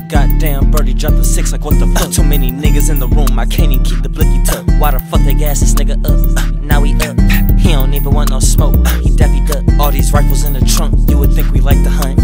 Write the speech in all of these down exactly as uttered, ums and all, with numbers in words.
Goddamn, birdie dropped the six, like what the fuck? Too many niggas in the room, I can't even keep the blicky tuck. Why the fuck they gas this nigga up? Now he up. He don't even want no smoke, he Daffy duck. All these rifles in the trunk, you would think we like to hunt.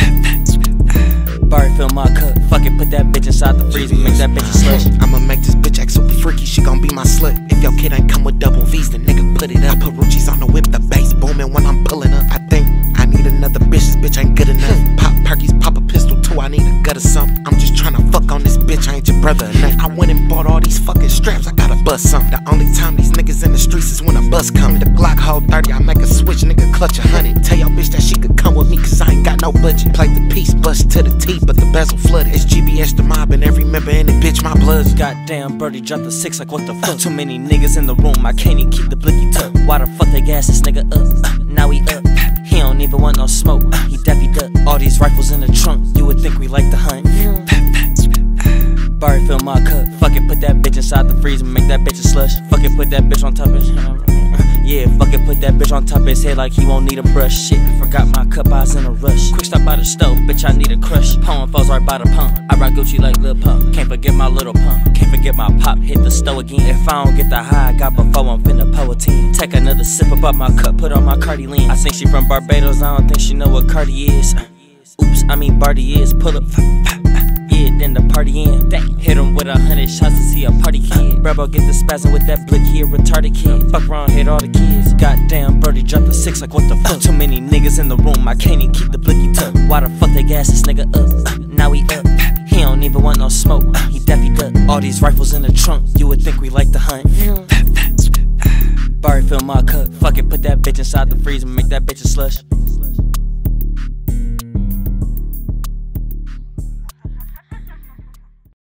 Barry fill my cup, fuck it, put that bitch inside the freezer, make that bitch a slush. I'ma make this bitch act super freaky, she gon' be my slut. If your kid ain't come with double V's, then nigga put it up. I put Ruchis on the whip, the bass booming when I'm pulling up. I think I need another bitch, this bitch ain't good enough. Pop perkies, pop a pistol too, I need a gut or something. I'm just tryna fuck on this bitch, I ain't your brother or nothing. I went and bought all these fucking straps, I gotta bust something. The only time these niggas in the streets is when a bus come. The Glock hold thirty, I make a switch, nigga clutch a hundred. Tell your bitch that she could come with me, cause I ain't got no budget. Play the piece, bust to the T, but the bezel flooded. It's G B S the mob and every member in it, bitch, my blood's. Goddamn, birdie dropped the six, like what the fuck? Too many niggas in the room, I can't even keep the blicky tuck. Why the fuck they gas this nigga up? Now he up. He don't even want no smoke, he Daffy duck. All these rifles in the trunk, you would think we like to hunt. Barry fill my cup, fuck it, put that bitch inside the freezer, make that bitch a slush. Fuck it, put that bitch on top of his yeah, fuck it, put that bitch on top of his head like he won't need a brush. Shit, forgot my cup, I was in a rush. Quick stop by the stove, bitch, I need a crush. Pulling foes right by the pump, I rock Gucci like Lil Pump. Can't forget my little pump, can't forget my pop, hit the stove again. If I don't get the high I got before, I'm finna pull a team. Take another sip up my cup, put on my Cardi lean. I think she from Barbados, I don't think she know what Cardi is. Oops, I mean Barty is, pull up. Yeah, then the party in. Hit him with a hundred shots to see a party kid. Brabo get the spasm with that blick, he a retarded kid. Fuck around, hit all the kids. Goddamn, birdie dropped the six, like what the fuck? Too many niggas in the room, I can't even keep the blicky tuck. Why the fuck they gas this nigga up? Now he up. He don't even want no smoke, he Daffy duck. All these rifles in the trunk, you would think we like to hunt. Barry fill my cup, fuck it, put that bitch inside the freezer, make that bitch a slush.